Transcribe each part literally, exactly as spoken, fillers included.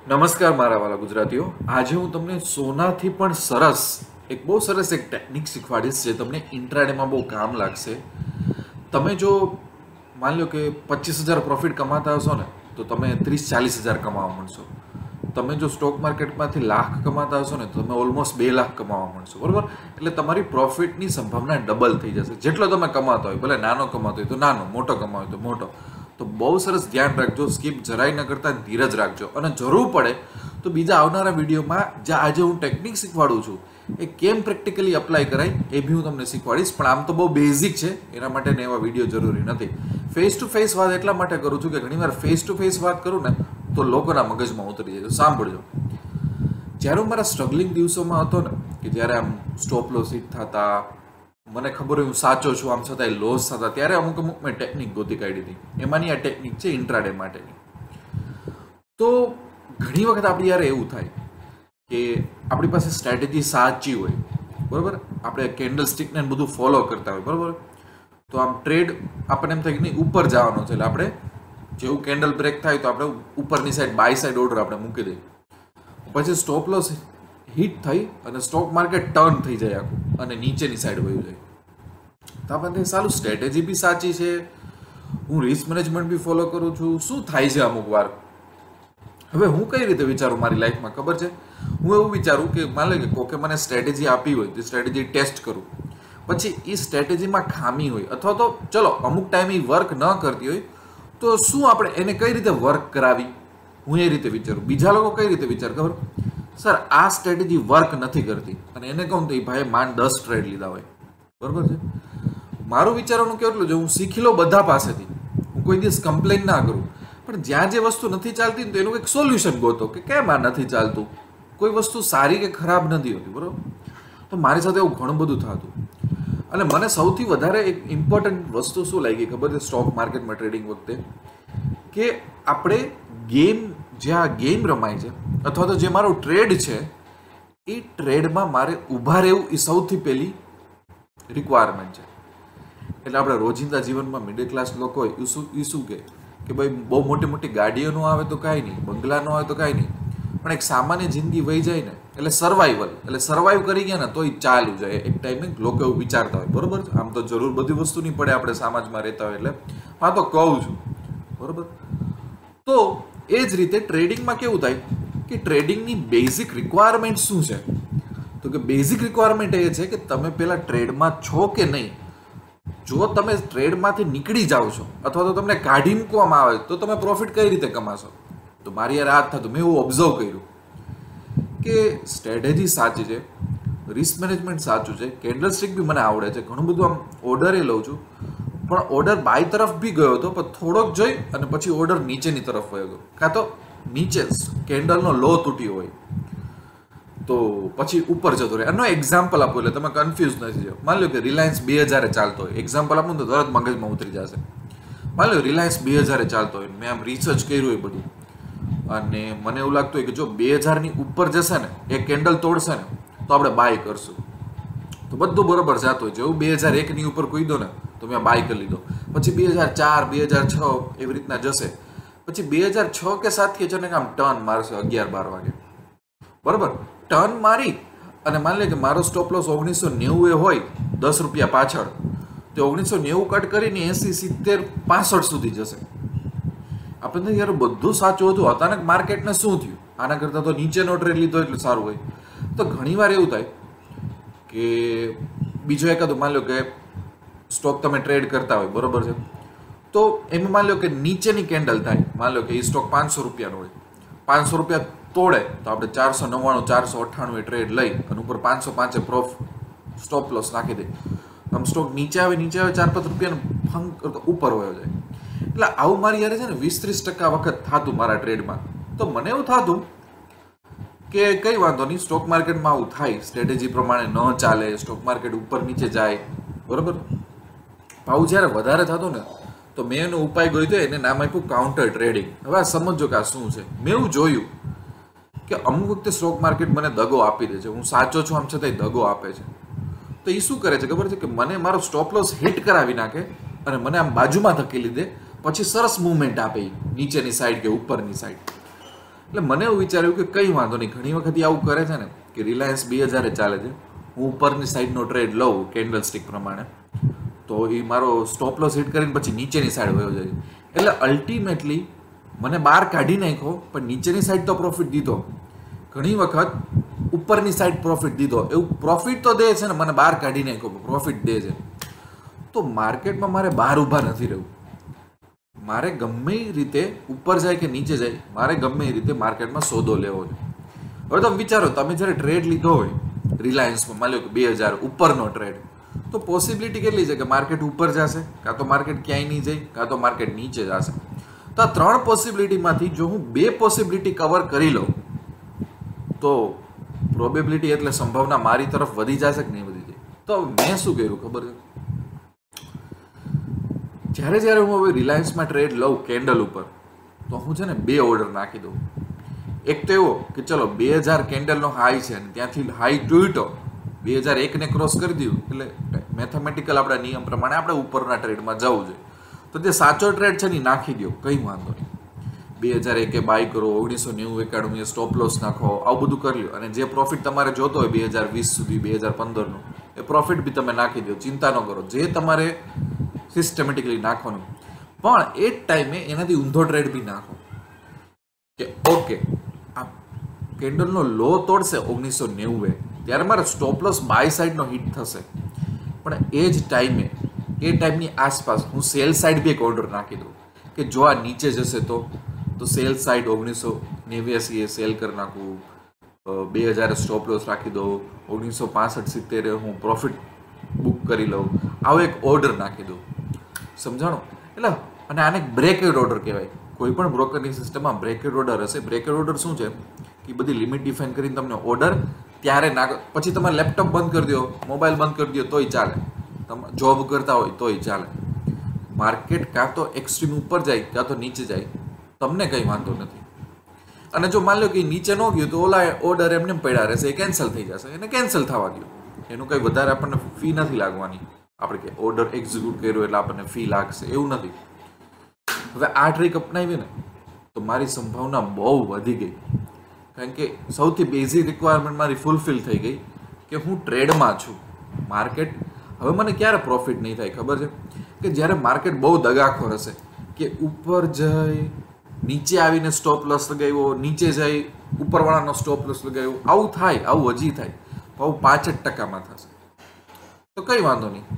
નમસ્કાર મારા વાલા ગુજરાતીઓ. આજે હું તમને સોનાથી પણ સરસ એક બહુ સરસ એક ટેકનિક શીખવાડીશ જે તમને ઇન્ટ્રાડેમાં બહુ કામ લાગશે. તમે જો માની લો કે પચીસ હજાર પ્રોફિટ કમાતા હશો ને તો તમે ત્રીસ ચાલીસ હજાર કમાવા મળશો. તમે જો સ્ટોક માર્કેટમાંથી લાખ કમાતા હશો ને તો તમે ઓલમોસ્ટ બે લાખ કમાવા મળશો, બરાબર? એટલે તમારી પ્રોફિટની સંભાવના ડબલ થઈ જશે. જેટલો તમે કમાતા હોય, ભલે નાનો કમાતો હોય તો નાનો, મોટો કમાતો હોય તો મોટો. તો બહુ સરસ ધ્યાન રાખજો, સ્કીપ જરાય ન કરતા ધીરજ રાખજો, અને જરૂર પડે તો બીજા આવનારા વિડીયોમાં જે આજે હું ટેકનિક શીખવાડું છું એ કેમ પ્રેક્ટિકલી અપ્લાય કરાય એ બી હું તમને શીખવાડીશ. પણ આમ તો બહુ બેઝિક છે, એના માટે એવા વિડીયો જરૂરી નથી. ફેસ ટુ ફેસ વાત એટલા માટે કરું છું કે ઘણીવાર ફેસ ટુ ફેસ વાત કરું ને તો લોકોના મગજમાં ઉતરી જાય. સાંભળજો, જ્યારે હું મારા સ્ટ્રગલિંગ દિવસોમાં હતો ને કે જ્યારે આમ સ્ટોપ લોસ હિટ થતા, મને ખબર હોય હું સાચો છું આમ છતાંય લોસ થતા, ત્યારે અમુક અમુક મેં ટેકનિક ગોતી કાઢી હતી. એમાંની આ ટેકનિક છે ઇન્ટ્રાડે માટેની. તો ઘણી વખત આપણી યાર એવું થાય કે આપણી પાસે સ્ટ્રેટેજી સાચી હોય, બરાબર? આપણે કેન્ડલ સ્ટિકને બધું ફોલો કરતા હોય, બરાબર? તો આમ ટ્રેડ આપણને એમ થાય કે નહીં ઉપર જવાનો છે, એટલે આપણે જેવું કેન્ડલ બ્રેક થાય તો આપણે ઉપરની સાઈડ બાય સાઈડ ઓર્ડર આપણે મૂકી દઈએ. પછી સ્ટોપ લોસ હિટ થઈ અને સ્ટોક માર્કેટ ટર્ન થઈ જાય આખું અને નીચેની સાઈડ વયું જાય. તો આપણને સારું સ્ટ્રેટેજી બી સાચી છે, હું રિસ્ક મેનેજમેન્ટ બી ફોલો કરું છું. શું થાય છે અમુક વાર, હવે હું કઈ રીતે વિચારું મારી લાઈફમાં ખબર છે? હું એવું વિચારું કે માની લો કે કોકે મને સ્ટ્રેટેજી આપી હોય તો સ્ટ્રેટેજી ટેસ્ટ કરું, પછી એ સ્ટ્રેટેજીમાં ખામી હોય અથવા તો ચલો અમુક ટાઈમ એ વર્ક ન કરતી હોય તો શું આપણે એને કઈ રીતે વર્ક કરાવી, હું એ રીતે વિચારું. બીજા લોકો કઈ રીતે વિચાર ખબર, સર આ સ્ટ્રેટેજી વર્ક નથી કરતી, અને એને કહું તો એ ભાઈ માંડ દસ ટ્રેડ લીધા હોય, બરાબર છે? મારું વિચારવાનું કેટલું છે, હું શીખી લો બધા પાસેથી, હું કોઈ દિવસ કમ્પ્લેન ના કરું, પણ જ્યાં જે વસ્તુ નથી ચાલતી તો એનું કંઈક સોલ્યુશન ગોતો કે કેમ આ નથી ચાલતું. કોઈ વસ્તુ સારી કે ખરાબ નથી હોતી, બરાબર? તો મારી સાથે એવું ઘણું બધું થતું. અને મને સૌથી વધારે એક ઇમ્પોર્ટન્ટ વસ્તુ શું લાગી ખબર છે સ્ટોક માર્કેટમાં ટ્રેડિંગ વખતે, કે આપણે ગેમ જે આ ગેમ રમાય છે અથવા તો જે મારો ટ્રેડ છે એ ટ્રેડમાં મારે ઊભા રહેવું એ સૌથી પહેલી રિક્વાયરમેન્ટ છે. એટલે આપણે રોજિંદા જીવનમાં મિડલ ક્લાસ લોકો હોય એ શું એ શું કહે કે ભાઈ બહુ મોટી મોટી ગાડીઓ ન આવે તો કાંઈ નહીં, બંગલા ન આવે તો કાંઈ નહીં, પણ એક સામાન્ય જિંદગી વહી જાય ને એટલે સર્વાઈવલ, એટલે સર્વાઈવ કરી ગયા ને તો એ ચાલુ જાય એક ટાઈમે. લોકો એવું વિચારતા હોય, બરોબર? આમ તો જરૂર બધી વસ્તુ નહીં પડે, આપણે સમાજમાં રહેતા હોય એટલે હા તો કહું છું, બરોબર? તો એ જ રીતે ટ્રેડિંગમાં કેવું થાય કે ટ્રેડિંગની બેઝિક રિક્વાયરમેન્ટ શું છે, તો કે બેઝિક રિક્વાયરમેન્ટ એ છે કે તમે પેલા ટ્રેડમાં છો કે નહીં. જો તમે ટ્રેડમાંથી નીકળી જાઓ છો અથવા તો તમને કાઢી મૂકવામાં આવે તો તમે પ્રોફિટ કઈ રીતે કમાશો? તો મારી યાર આ જ થતું. મેં એવું ઓબ્ઝર્વ કર્યું કે સ્ટ્રેટેજી સાચી છે, રિસ્ક મેનેજમેન્ટ સાચું છે, કેન્ડલ સ્ટિક બી મને આવડે છે, ઘણું બધું આમ ઓર્ડરે લઉં છું, પણ ઓર્ડર બાય તરફ બી ગયો હતો પણ થોડોક જોઈ અને પછી ઓર્ડર નીચેની તરફ વયો ગયો, કાં તો નીચે કેન્ડલનો લો તૂટ્યો હોય તો પછી ઉપર જતો રહે. એનો એક્ઝામ્પલ આપું એટલે તમે કન્ફ્યુઝ નથી જાઓ. માની લો કે રિલાયન્સ બે હજારે ચાલતો હોય, એક્ઝામ્પલ આપું તો તરત મગજમાં ઉતરી જશે. માની લો રિલાયન્સ બે હજારે ચાલતો હોય, મેં આમ રિસર્ચ કર્યું હોય બધું, અને મને એવું લાગતું હોય કે જો બે હજારની ઉપર જશે ને, એ કેન્ડલ તોડશે ને તો આપણે બાય કરશું, તો બધું બરોબર જતું હોય. જેવું બે હજાર એકની ઉપર કૂદો ને તો મેં બાય કરી લીધો. પછી બે હજાર ચાર બે હજાર છ એવી રીતના જશે, પછી બે હજાર છ કે સાત કે છે આમ ટર્ન મારશે અગિયાર બાર વાગે, બરાબર? ટર્ન મારી અને માની લે કે મારો સ્ટોપ લોસ ઓગણીસો નેવું એ હોય દસ રૂપિયા પાછળ, તો ઓગણીસો નેવું કટ કરીને એસી સિત્તેર પાસઠ સુધી જશે. આપણને યાર બધું સાચું હતું, અચાનક માર્કેટને શું થયું, આના કરતાં તો નીચેનો ટ્રેડ લીધો એટલે સારું હોય. તો ઘણીવાર એવું થાય કે બીજો એકાદો માની લો કે સ્ટોક તમે ટ્રેડ કરતા હોય, બરોબર છે? તો એમાં માની લો કે નીચેની કેન્ડલ થાય, માની લો કે એ સ્ટોક પાંચસો રૂપિયાનો હોય, પાંચસો રૂપિયા તોડે તો આપણે ચારસો નવ્વાણું ચારસો અઠ્ઠાણું ટ્રેડ લઈ અને ઉપર પાંચસો પાંચે પ્રોફ સ્ટોપ લોસ નાખી દે. આમ સ્ટોક નીચે આવે નીચે આવે ચાર પાંચ રૂપિયાનો ફંક કરતો ઉપર વયો જાય. એટલે આવું મારી યારે છે ને વીસ ત્રીસ ટકા વખત થતું મારા ટ્રેડમાં. તો મને એવું થતું કે કંઈ વાંધો નહીં, સ્ટોક માર્કેટમાં આવું થાય, સ્ટ્રેટેજી પ્રમાણે ન ચાલે, સ્ટોક માર્કેટ ઉપર નીચે જાય, બરાબર? આવું જ્યારે વધારે થતું ને તો મેં એનો ઉપાય ગયો હતો, એને નામ આપ્યું કાઉન્ટર ટ્રેડિંગ. હવે આ સમજો કે આ શું છે. મેં એવું જોયું કે અમુક વખતે સ્ટોક માર્કેટ મને દગો આપી દે છે, હું સાચો છું આમ છતાંય દગો આપે છે. તો એ શું કરે છે ખબર છે કે મને મારો સ્ટોપ લોસ હિટ કરાવી નાખે અને મને આમ બાજુમાં ધકેલી દે, પછી સરસ મૂવમેન્ટ આપે નીચેની સાઈડ કે ઉપરની સાઈડ. એટલે મને એવું વિચાર્યું કે કંઈ વાંધો નહીં, ઘણી વખત આવું કરે છે ને કે રિલાયન્સ બે હજારે ચાલે છે, હું ઉપરની સાઈડનો ટ્રેડ લઉં કેન્ડલ સ્ટિક પ્રમાણે, તો એ મારો સ્ટોપ લોસ હિટ કરીને પછી નીચેની સાઈડ વયો જાય, એટલે અલ્ટિમેટલી મને બહાર કાઢી નાખ્યો, પણ નીચેની સાઈડ તો પ્રોફિટ દીધો, ઘણી વખત ઉપરની સાઈડ પ્રોફિટ દીધો. એવું પ્રોફિટ તો દે છે ને, મને બહાર કાઢી નાખ્યો, પ્રોફિટ દે છે. તો માર્કેટમાં મારે બહાર ઊભા નથી રહેવું, મારે ગમે એ રીતે ઉપર જાય કે નીચે જાય, મારે ગમે એ રીતે માર્કેટમાં સોદો લેવો છે. હવે તમે વિચારો, તમે જ્યારે ટ્રેડ લીધો હોય રિલાયન્સમાં, માની લો કે બે હજાર ઉપરનો ટ્રેડ, તો પોસિબિલિટી કેટલી છે કે માર્કેટ ઉપર જશે, કાં તો માર્કેટ ક્યાંય નહીં જાય, કાં તો માર્કેટ નીચે જશે. તો આ ત્રણ પોસિબિલિટીમાંથી જો હું બે પોસિબિલિટી કવર કરી લઉં તો પ્રોબેબિલિટી એટલે સંભાવના મારી તરફ વધી જશે કે નહીં વધી જાય. તો મેં શું કર્યું ખબર છે, જ્યારે જ્યારે હું હવે રિલાયન્સમાં ટ્રેડ લઉં કેન્ડલ ઉપર, તો હું છે ને બે ઓર્ડર નાખી દઉં. એક તો એવો કે ચલો બે હજાર કેન્ડલનો હાઈ છે અને ત્યાંથી હાઈ તૂટ્યો, બે હજાર એકને ક્રોસ કરી દીધું, એટલે મેથેમેટિકલ આપણા નિયમ પ્રમાણે આપણે ઉપરના ટ્રેડમાં જવું જોઈએ. તો જે સાચો ટ્રેડ છે ને નાખી દો, કંઈ વાંધો નહીં. બે હજાર એકે બાય કરો, ઓગણીસો નેવું એકાણું સ્ટોપ લોસ નાખો, આવું બધું કરી લો, અને જે પ્રોફિટ તમારે જોતો હોય બે હજાર વીસ સુધી, બે હજાર પંદરનું, એ પ્રોફિટ બી તમે નાખી દો, ચિંતા ન કરો, જે તમારે સિસ્ટમેટિકલી નાખવાનું. પણ એ જ ટાઈમે એનાથી ઊંધો ટ્રેડ બી નાખો કે ઓકે આ કેન્ડલનો લો તોડશે ઓગણીસો નેવું, ત્યારે મારે સ્ટોપ લોસ બાય સાઈડનો હિટ થશે, પણ એ જ ટાઈમે એ ટાઈમની આસપાસ હું સેલ સાઈડ બી એક ઓર્ડર નાખી દઉં કે જો આ નીચે જશે તો તો સેલ સાઈડ ઓગણીસો નેવ્યાસી એ સેલ કરી નાખવું, બે હજાર સ્ટોપ લોસ રાખી દઉં, ઓગણીસો પાસઠ સિત્તેરે હું પ્રોફિટ બુક કરી લઉં, આવો એક ઓર્ડર નાખી દઉં. સમજાણો? એટલે અને આને બ્રેકેડ ઓર્ડર કહેવાય. કોઈ પણ બ્રોકરની સિસ્ટમમાં બ્રેકેડ ઓર્ડર હશે. બ્રેકેડ ઓર્ડર શું છે કે બધી લિમિટ ડિફાઇન કરીને તમને ઓર્ડર ત્યારે નાખો, પછી તમારે લેપટોપ બંધ કરી દો, મોબાઈલ બંધ કરી દો તોય ચાલે, તમે જોબ કરતા હોય તોય ચાલે. માર્કેટ કાં તો એક્સ્ટ્રીમ ઉપર જાય કાં તો નીચે જાય, તમને કંઈ વાંધો નથી. અને જો માની લો કે નીચે ન ગયું તો ઓલા ઓર્ડર એમને પડ્યા રહેશે, એ કેન્સલ થઈ જશે, એને કેન્સલ થવા દો, એનું કંઈ વધારે આપણને ફી નથી લાગવાની. આપણે કે ઓર્ડર એક્ઝિક્યુટ કર્યો એટલે આપણને ફી લાગશે એવું નથી. હવે આ ટ્રીક અપનાવી ને તો મારી સંભાવના બહુ વધી ગઈ, કારણ કે સૌથી બેઝિક રિક્વાયરમેન્ટ મારી ફૂલફિલ થઈ ગઈ કે હું ટ્રેડમાં છું. માર્કેટ હવે મને ક્યારે પ્રોફિટ નહીં થાય ખબર છે કે જ્યારે માર્કેટ બહુ દગાખોર હશે, કે ઉપર જઈ નીચે આવીને સ્ટોપ લોસ લગાવ્યો, નીચે જઈ ઉપરવાળાનો સ્ટોપ લોસ લગાવ્યો, આવું થાય, આવું હજી થાય, આવું પાંચ જ ટકામાં થશે તો કંઈ વાંધો નહીં.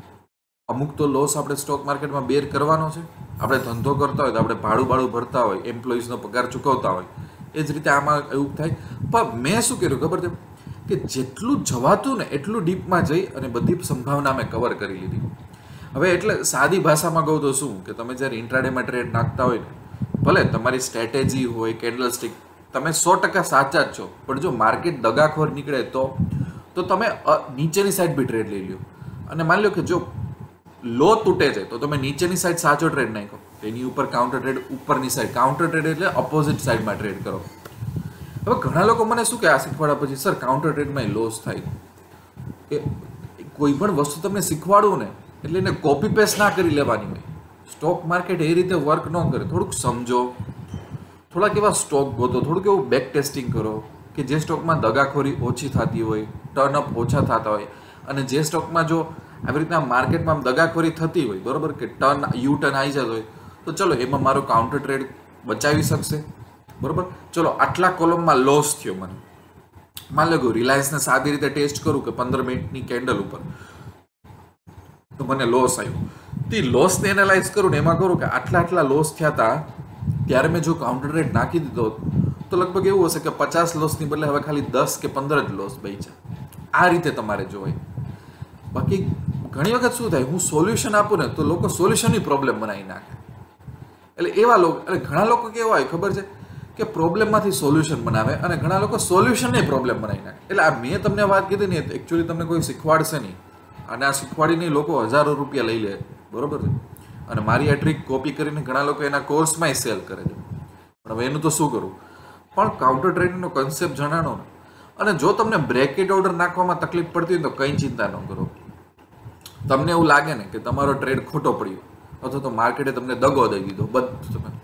અમુક તો લોસ આપણે સ્ટોક માર્કેટમાં બેર કરવાનો છે. આપણે ધંધો કરતા હોય તો આપણે ભાડું ભાડું ભરતા હોય, એમ્પ્લોઈઝનો પગાર ચૂકવતા હોય, એ જ રીતે આમાં એવું થાય. પણ મેં શું કર્યું ખબર છે કે જેટલું જવાતું ને એટલું ડીપમાં જઈ અને બધી સંભાવના મેં કવર કરી લીધી. હવે એટલે સાદી ભાષામાં કહું તો શું કે તમે જ્યારે ઇન્ટ્રાડેમાં ટ્રેડ નાખતા હોય ને, ભલે તમારી સ્ટ્રેટેજી હોય કેન્ડલ સ્ટિક, તમે સો ટકા સાચા જ છો, પણ જો માર્કેટ દગાખોર નીકળે તો તો તમે નીચેની સાઈડ બી ટ્રેડ લઈ લો, અને માની લો કે જો લો તૂટે છે તો તમે નીચેની સાઈડ સાચો ટ્રેડ નાખો, એની ઉપર કાઉન્ટર ટ્રેડ, ઉપરની સાઈડ કાઉન્ટર ટ્રેડ એટલે ઓપોઝિટ સાઈડમાં ટ્રેડ કરો. હવે ઘણા લોકો મને શું કે આ શીખવાડ્યા પછી સર કાઉન્ટર ટ્રેડમાં લોસ થાય. એ કોઈ પણ વસ્તુ તમને શીખવાડવું ને એટલે એને કોપી પેસ્ટ ના કરી લેવાની હોય. સ્ટોક માર્કેટ એ રીતે વર્ક ન કરે, થોડુંક સમજો, થોડાક એવા સ્ટોક ગોતો, થોડુંક એવું બેક ટેસ્ટિંગ કરો કે જે સ્ટોકમાં દગાખોરી ઓછી થતી હોય, ટર્ન અપ ઓછા થતા હોય, અને જે સ્ટોકમાં જો આવી રીતના માર્કેટમાં દગાખોરી થતી હોય, બરોબર, કે ટર્ન યુ ટર્ન આવી જતો હોય, તો ચલો એમાં મારો કાઉન્ટર ટ્રેડ બચાવી શકશે. બરોબર, ચલો આટલા કોલમમાં લોસ થયો મને, માન લો રિલાયન્સને સાદી રીતે ટેસ્ટ કરું કે પંદર મિનિટની કેન્ડલ ઉપર તો મને લોસ આવ્યો, તે લોસને એનાલાઇઝ કરું ને એમાં કરું કે આટલા આટલા લોસ થયા હતા, ત્યારે મેં જો કાઉન્ટર ટ્રેડ નાખી દીધો તો લગભગ એવું હશે કે પચાસ લોસની બદલે હવે ખાલી દસ કે પંદર જ લોસ બચ્યા. આ રીતે તમારે જોવાય. બાકી ઘણી વખત શું થાય, હું સોલ્યુશન આપું ને તો લોકો સોલ્યુશનની પ્રોબ્લેમ બનાવી નાખે. એટલે એવા લોકો, એટલે ઘણા લોકો કેવા હોય ખબર છે કે પ્રોબ્લેમમાંથી સોલ્યુશન બનાવે, અને ઘણા લોકો સોલ્યુશનને પ્રોબ્લેમ બનાવી નાખે. એટલે આ મેં તમને વાત કીધી ને, એકચ્યુઅલી તમને કોઈ શીખવાડશે નહીં, અને આ શીખવાડીને લોકો હજારો રૂપિયા લઈ લે, બરોબર છે, અને મારી આ ટ્રીક કોપી કરીને ઘણા લોકો એના કોર્સમાંય સેલ કરે છે. પણ હવે એનું તો શું કરું, પણ કાઉન્ટર ટ્રેડિંગનો કન્સેપ્ટ જણાવો ને. અને જો તમને બ્રેકેટ ઓર્ડર નાખવામાં તકલીફ પડતી હોય તો કંઈ ચિંતા ન કરો. તમને એવું લાગે ને કે તમારો ટ્રેડ ખોટો પડ્યો અથવા તો માર્કેટે તમને દગો દઈ દીધો બધું, તમે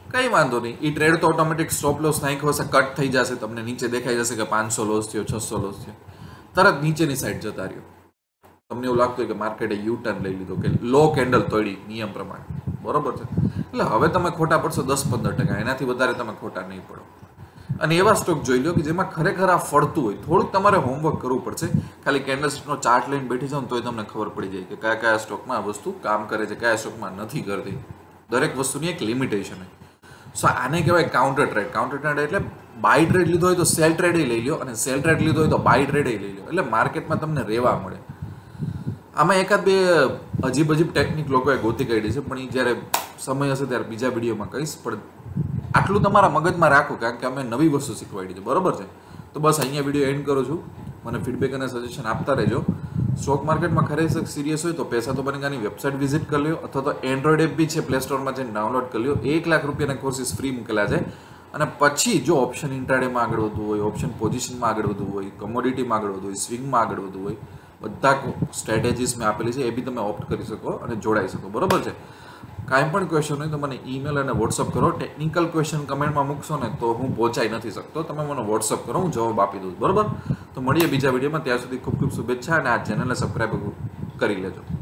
કંઈ વાંધો નહીં, એ ટ્રેડ તો ઓટોમેટિક સ્ટોપ લોસ નાખ્યો હશે, કટ થઈ જશે, તમને નીચે દેખાઈ જશે કે પાંચસો લોસ થયો, છસો લોસ થયો, તરત નીચેની સાઈડ જતા રહ્યો. તમને એવું લાગતું હોય કે માર્કેટે યુ ટર્ન લઈ લીધો, કે લો કેન્ડલ તોડી નિયમ પ્રમાણે, બરોબર છે. એટલે હવે તમે ખોટા પડશો દસ પંદર ટકા, એનાથી વધારે તમે ખોટા નહીં પડો. અને એવા સ્ટોક જોઈ લો કે જેમાં ખરેખર આ ફળતું હોય. થોડુંક તમારે હોમવર્ક કરવું પડશે. ખાલી કેન્ડલસ્ટિકનો ચાર્ટ લઈને બેઠી જાવ ને તોય તમને ખબર પડી જાય કે કયા કયા સ્ટોકમાં આ વસ્તુ કામ કરે છે, કયા સ્ટોકમાં નથી કરતી. દરેક વસ્તુની એક લિમિટેશન હોય. સો આને કહેવાય કાઉન્ટર ટ્રેડ. કાઉન્ટર ટ્રેડ એટલે બાય ટ્રેડ લીધો હોય તો સેલ ટ્રેડ લઈ લો, અને સેલ ટ્રેડ લીધો હોય તો બાય ટ્રેડ લઈ લો. એટલે માર્કેટમાં તમને રહેવા મળે. આમાં એકાદ બે અજીબ અજીબ ટેકનિક લોકોએ ગોતી કાઢી છે, પણ એ જ્યારે સમય હશે ત્યારે બીજા વિડીયોમાં કહીશ. પણ આટલું તમારા મગજમાં રાખો, કારણ કે અમે નવી વસ્તુ શીખવાડી છે, બરોબર છે. તો બસ અહીંયા વિડીયો એન્ડ કરું છું. મને ફીડબેક અને સજેશન આપતા રહેજો. સ્ટોક માર્કેટમાં ખરેખર સિરિયસ હોય તો પૈસા તો બનેગાની વેબસાઇટ વિઝિટ કરી લ્યો, અથવા તો એન્ડ્રોઈડ એપ બી છે, પ્લે સ્ટોરમાં જઈને ડાઉનલોડ કરી લ્યો. એક લાખ રૂપિયાના કોર્સિસ ફ્રી મૂકેલા છે. અને પછી જો ઓપ્શન ઇન્ટ્રાડેમાં આગળ વધવું હોય, ઓપ્શન પોઝિશનમાં આગળ વધવું હોય, કમોડિટીમાં આગળ વધવું હોય, સ્વિંગમાં આગળ વધવું હોય, બધા સ્ટ્રેટેજીસ મેં આપેલી છે, એ બી તમે ઓપ્ટ કરી શકો અને જોડાઈ શકો, બરોબર છે. કાંઈ પણ ક્વેશ્ચન હોય તો મને ઈમેલ અને વોટ્સઅપ કરો. ટેકનિકલ ક્વેશ્ચન કમેન્ટમાં મૂકશો ને તો હું પહોંચાઈ નથી શકતો. તમે મને વોટ્સઅપ કરો, હું જવાબ આપી દઉં, બરોબર. તો મળીએ બીજા વિડીયોમાં. ત્યાં સુધી ખૂબ ખૂબ શુભેચ્છા, અને આ ચેનલને સબસ્ક્રાઈબ કરી લેજો.